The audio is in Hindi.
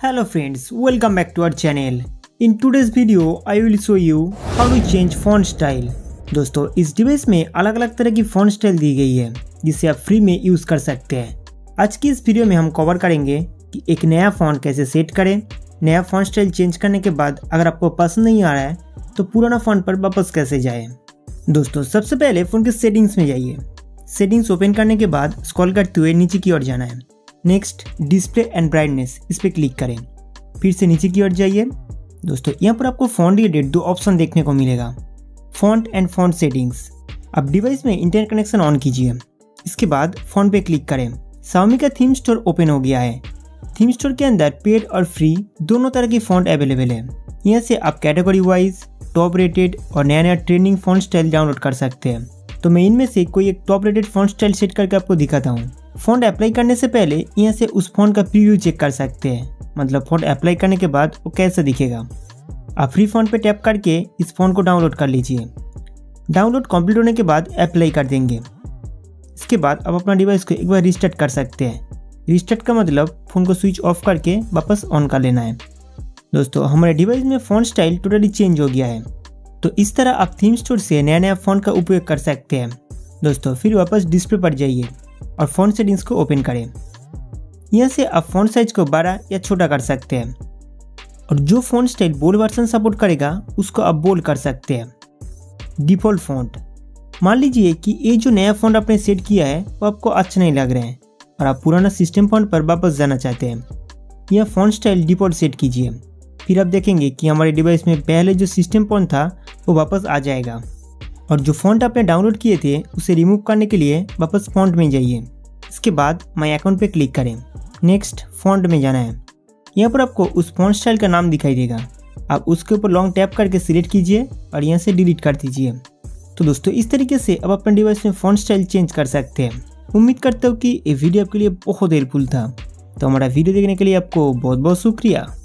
Hello friends, welcome back to our channel. In today's video, I will show you how to change font style. दोस्तों इस डिवाइस में अलग अलग तरह की फॉन्ट स्टाइल दी गई है जिसे आप फ्री में यूज कर सकते हैं। आज की इस वीडियो में हम कवर करेंगे कि एक नया फॉन्ट कैसे सेट करें। नया फॉन्ट स्टाइल चेंज करने के बाद अगर आपको पसंद नहीं आ रहा है तो पुराना फॉन्ट पर वापस कैसे जाए। दोस्तों सबसे पहले फोन के सेटिंग्स में जाइए। सेटिंग्स ओपन करने के बाद स्क्रॉल करते हुए नीचे की ओर जाना है। नेक्स्ट डिस्प्ले एंड ब्राइटनेस, इस पर क्लिक करें। फिर से नीचे की ओर जाइए। दोस्तों यहाँ पर आपको फॉन्ट रिलेटेड दो ऑप्शन देखने को मिलेगा, फॉन्ट एंड फॉन्ट सेटिंग्स। अब डिवाइस में इंटरनेट कनेक्शन ऑन कीजिए। इसके बाद फॉन्ट पे क्लिक करें। Xiaomi का थीम स्टोर ओपन हो गया है। थीम स्टोर के अंदर पेड और फ्री दोनों तरह की फॉन्ट अवेलेबल है। यहाँ से आप कैटेगरी वाइज टॉप रेटेड और नया नया ट्रेंडिंग फॉन्ट स्टाइल डाउनलोड कर सकते हैं। तो मैं इनमें से कोई एक top rated font style set करके आपको दिखाता हूँ। फॉन्ट अप्लाई करने से पहले यहाँ से उस फॉन्ट का प्रीव्यू चेक कर सकते हैं, मतलब फॉन्ट अप्लाई करने के बाद वो कैसा दिखेगा। आप फ्री फॉन्ट पे टैप करके इस फॉन्ट को डाउनलोड कर लीजिए। डाउनलोड कंप्लीट होने के बाद अप्लाई कर देंगे। इसके बाद आप अपना डिवाइस को एक बार रिस्टार्ट कर सकते हैं। रिस्टार्ट का मतलब फ़ोन को स्विच ऑफ करके वापस ऑन कर लेना है। दोस्तों हमारे डिवाइस में फॉन्ट स्टाइल टोटली चेंज हो गया है। तो इस तरह आप थीम स्टोर से नया नया फॉन्ट का उपयोग कर सकते हैं। दोस्तों फिर वापस डिस्प्ले पर जाइए और फॉन्ट सेटिंग्स को ओपन करें। यहाँ से आप फॉन्ट साइज को बड़ा या छोटा कर सकते हैं और जो font style bold version support करेगा उसको आप बोल्ड कर सकते हैं। डिफ़ॉल्ट फॉन्ट, मान लीजिए कि ये जो नया फॉन्ट आपने सेट किया है वो आपको अच्छा नहीं लग रहा है और आप पुराना सिस्टम फॉन्ट पर वापस जाना चाहते हैं। यह फॉन्ट स्टाइल डिफ़ॉल्ट सेट कीजिए। फिर आप देखेंगे कि हमारे डिवाइस में पहले जो सिस्टम फॉन्ट था वो वापस आ जाएगा और जो फॉन्ट आपने डाउनलोड किए थे उसे रिमूव करने के लिए वापस फॉन्ट में जाइए। इसके बाद माय अकाउंट पे क्लिक करें। नेक्स्ट फॉन्ट में जाना है। यहाँ पर आपको उस फॉन्ट स्टाइल का नाम दिखाई देगा। आप उसके ऊपर लॉन्ग टैप करके सिलेक्ट कीजिए और यहाँ से डिलीट कर दीजिए। तो दोस्तों इस तरीके से आप अपने डिवाइस में फॉन्ट स्टाइल चेंज कर सकते हैं। उम्मीद करता हूँ कि ये वीडियो आपके लिए बहुत हेल्पफुल था। तो हमारा वीडियो देखने के लिए आपको बहुत बहुत शुक्रिया।